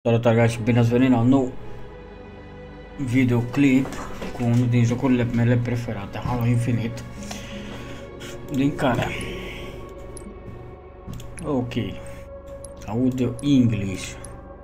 Salutare guys și bine ați venit la un nou videoclip cu unul din jocurile mele preferate, Halo Infinite, din care ok, audio English.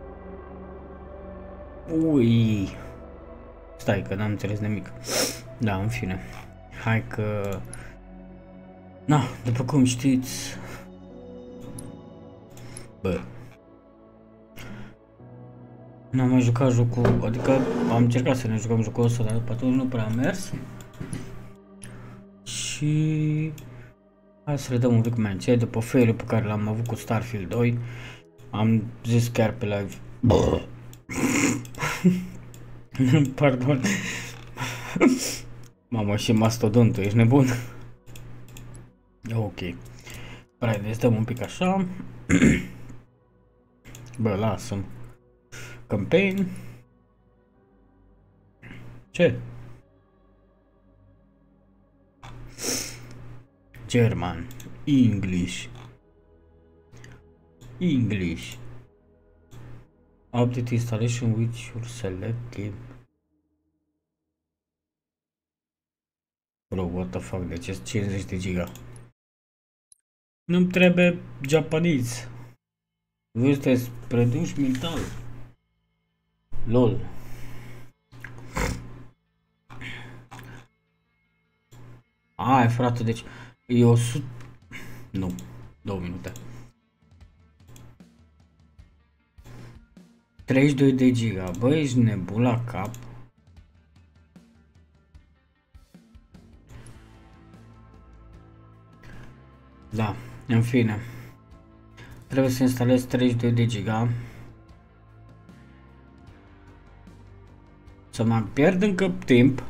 Ui, stai că n-am înțeles nimic. Da, în fine, hai că na, după cum știți, bă, n-am mai jucat jocul, adică am încercat să ne jucăm jocul ăsta, dar după atunci nu prea a mers. Și hai să le dăm un pic mai încet. După fail-ul pe care l-am avut cu Starfield 2, am zis chiar pe live pardon. Mamă, și mastodontul, ești nebun? Ok, hai, dăm un pic așa. Bă, lasă-mi campaign. Ce? German, English, update installation with your select game. Bro, what the fuck, de ce 50 de giga? Nu-mi trebuie japonez. Voi sunteți produși mental. LOL. Ai, frate, deci e 100... Nu, 2 minute. 32 de giga, bă, ești nebun la cap. Da, în fine. Trebuie să instalez 32 de giga. Să mă pierd încă timp.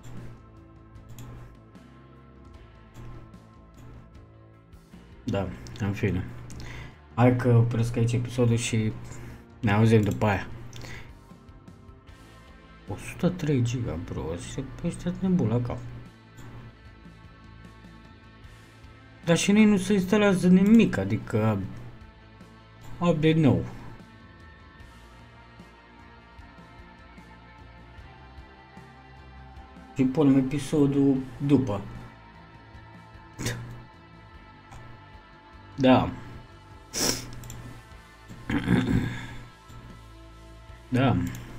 Da, în fine. Hai că opresc aici episodul și ne auzim după aia. 103 giga, bro, ăștia nebun la cap. Dar și nu se instalează nimic, adică update nou. Și punem episodul după. Da. Da.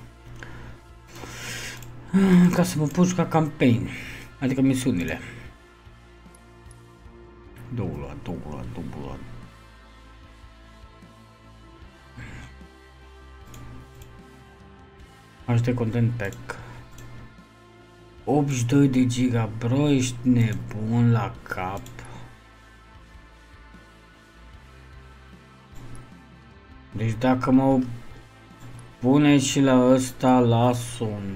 Ca să mă pot juca campaign, adică misiunile. Două. HD content pack. 82 de giga, bro, ești nebun la cap. Deci dacă mă pune și la ăsta, las un...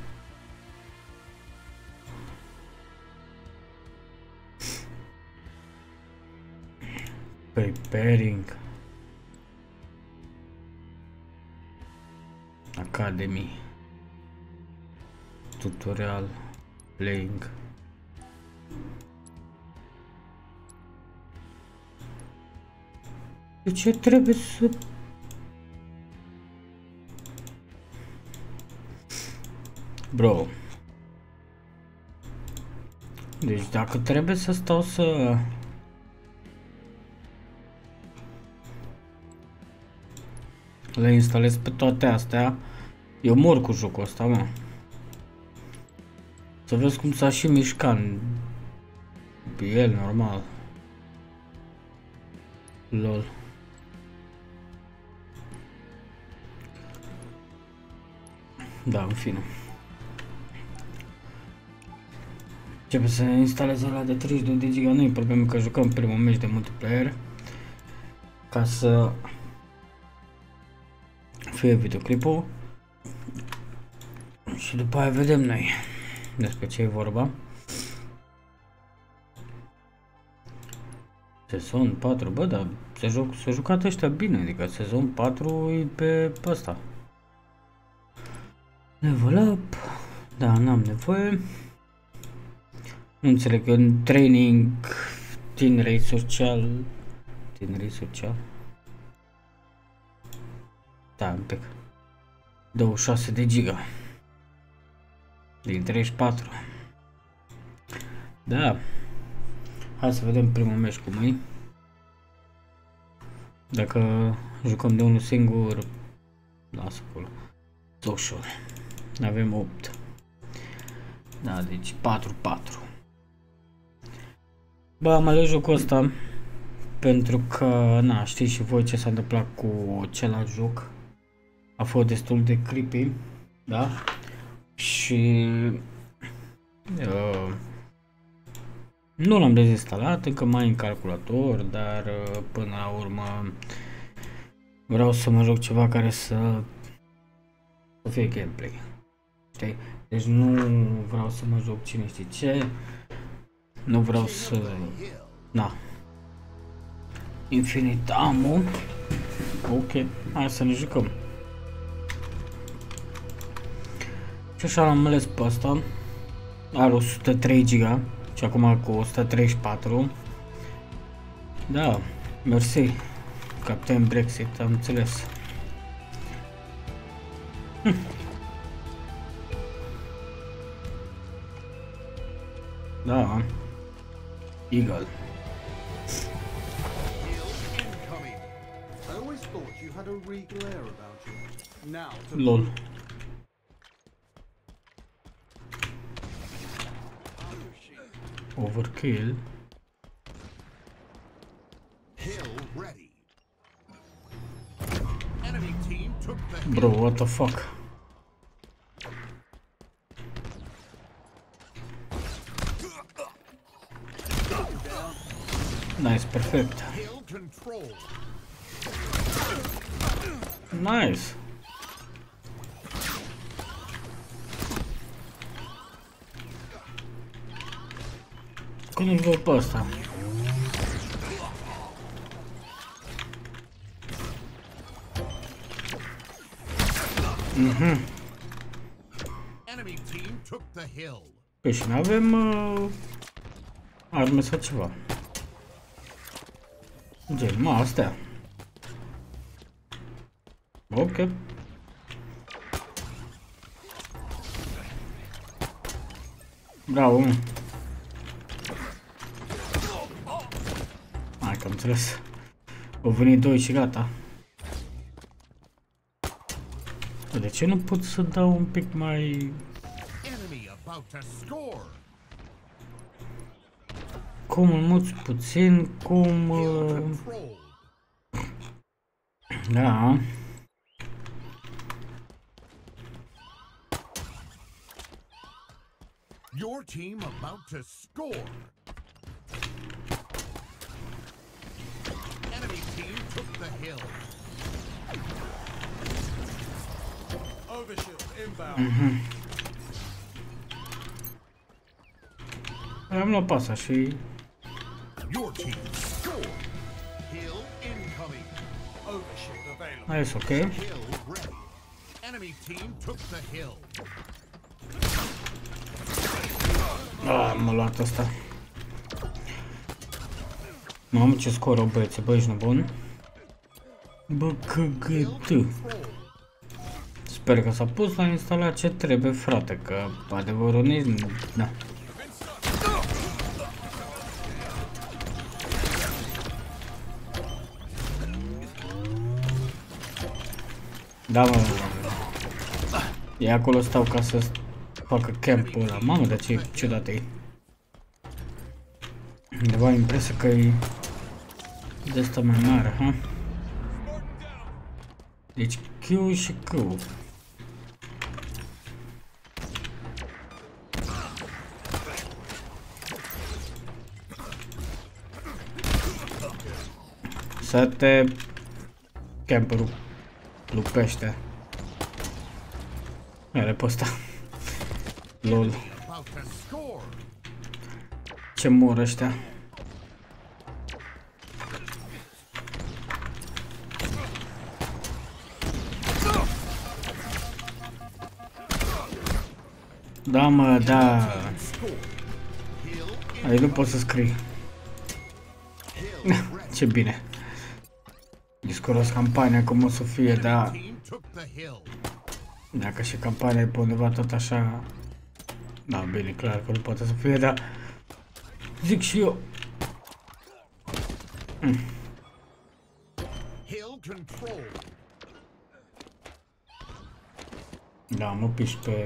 Preparing Academy Tutorial Playing. De ce trebuie să... Bro. Deci dacă trebuie să stau să... le instalez pe toate astea, eu mor cu jocul ăsta, mă. Să vezi cum s-a și mișcat el, normal. LOL. Da, în fine. Începe să instaleze ăla de 32 de giga, nu e problemă că jucăm primul meci de multiplayer. Ca să fie videoclipul. Și după aia vedem noi despre ce e vorba. Sezon 4, bă, dar s-a jucat ăștia bine, adică sezon 4 e pe ăsta. Level up, da, n-am nevoie. Nu înțeleg, în training, tineret social, Da, un pic. 26 de giga. Din 34. Da. Hai să vedem primul meci cum e. Dacă jucăm de unul singur, lasă acolo. Social. Avem 8. Da, deci 4-4. Bă, am ales jocul ăsta pentru că, na, știți și voi ce s-a întâmplat cu celălalt joc. A fost destul de creepy, da? Și nu l-am dezinstalat, încă mai în calculator, dar până la urmă vreau să mă joc ceva care să fie gameplay. Știi? Deci nu vreau să mă joc cine știe ce. Nu vreau să... Na. Infinite ammo. Ok, hai să ne jucăm. Și așa l-am ales pe ăsta. Are 103 GB și acum cu 134. Da, mersi. Captain Brexit, am înțeles. Da. Eagle. LOL. Overkill. Bro, what the fuck? Nice, perfect. Nice. Cum îl văd pe ăsta? Păi și n-avem arme sau ceva. Gen, astea. Ok. Bravo, mă. Hai că am înțeles. Au venit doi și gata. De ce nu pot să dau un pic mai... Cum îl muți puțin, cum... Da. Your team about to score. Enemy team took the hill. Overshield inbound. Am luat pasa și... Your team score. Hill incoming. Overshield available. Nice, ok. Hill ready. Enemy team took the hill. M-a luat asta. Mamă, ce scor au băieți, bă, ești nebun? Bă, cât. Sper că s-a pus la instalat ce trebuie, frate, că adevărul nici... Da. Da, mă. E acolo stau ca să facă campul ăla. Mamă, dar ce ciudat e. Undeva am impresia că e de asta mai mare, ha? Deci Q și Q. Să te camperul lupește. Are pe ăsta. LOL. Ce mor ăștia. Da, mă, da. Aici nu pot să scrii. Ce bine. Discuros campania cum o să fie, da. Dacă și campania e pe undeva tot așa... Da, bine, clar că nu poate să fie, dar... Zic și eu. Hill control. Da, mă piși pe...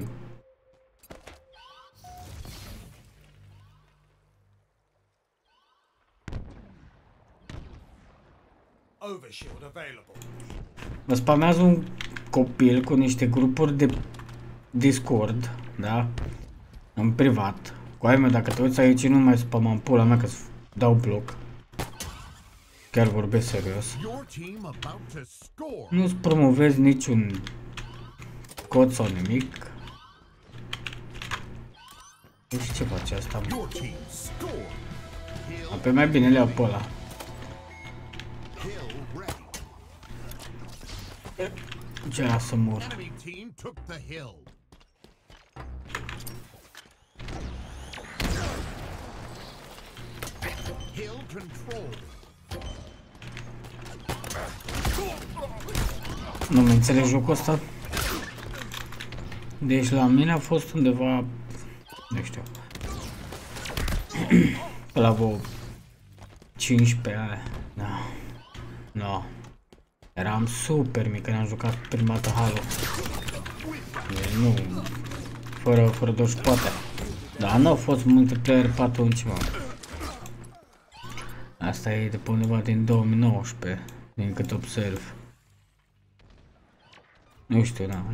Overshield available. Mă spamează un copil cu niște grupuri de Discord, da? În privat. Cu aia mea, dacă te uiți aici, nu mai spamam pula mea că dau bloc. Chiar vorbesc serios. Your team about to score. Nu-ți promovezi niciun cod sau nimic. Nu știu ce face asta. Your team score. Hill, Pe mai bine le iau pe ăla. Hill ready. Ce era să mor. Enemy team took the hill. Hill control. Nu mi înțeleg jocul ăsta. Deci la mine a fost undeva, nu știu, pe la vreo 15 ani. Da. No. Eram super mic când am jucat prima dată Halo. Deci nu, fără doar și poate. Dar nu au fost multiplayer pe atunci, mă. Asta e de pe undeva din 2019, din cât observ. Nu știu, da.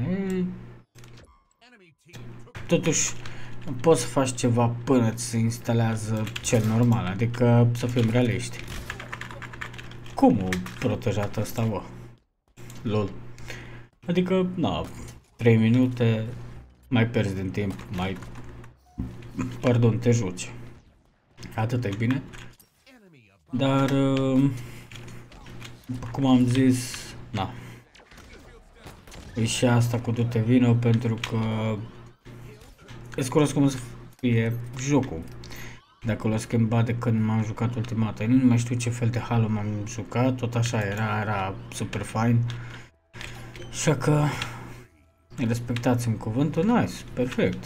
Totuși, poți să faci ceva până ți se instalează cel normal, adică să fim realiști. Cum o protejat asta, bă? Lol. Adică, na, 3 minute, mai pierzi din timp, mai... Pardon, te joci. Atât e bine. Dar, cum am zis, na. E și asta cu du-te vină pentru că îți cunosc cum să fie jocul. Dacă l-a schimbat de când m-am jucat ultima dată. Nu mai știu ce fel de Halo m-am jucat, tot așa era super fain. Așa că respectați-mi cuvântul, nice, perfect.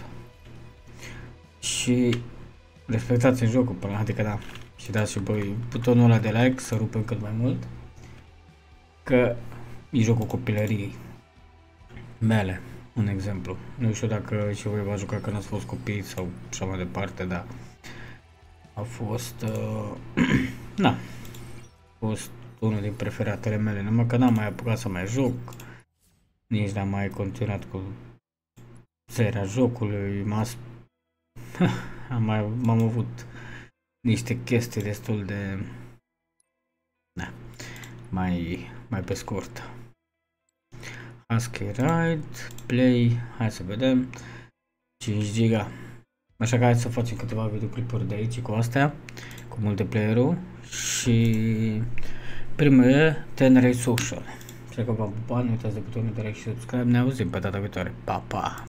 Și respectați-mi jocul până la, adică da. Și dați și voi butonul ăla de like să rupem cât mai mult. Că e jocul copilăriei mele, un exemplu. Nu știu dacă și voi v-ați jucat când ați fost copii sau așa mai departe, dar a fost, na, a fost unul din preferatele mele, numai că n-am mai apucat să mai joc, nici n-am mai continuat cu seria jocului, m-am avut niște chestii destul de, na, mai pe scurt. Husky Ride, Play, hai să vedem, 5 giga. Așa că hai să facem câteva videoclipuri de aici cu astea, cu multiplayer-ul și primul e Tenray Social. Așa că v-am pupat, nu uitați de butonul de like și subscribe, ne auzim pe data viitoare, pa, pa!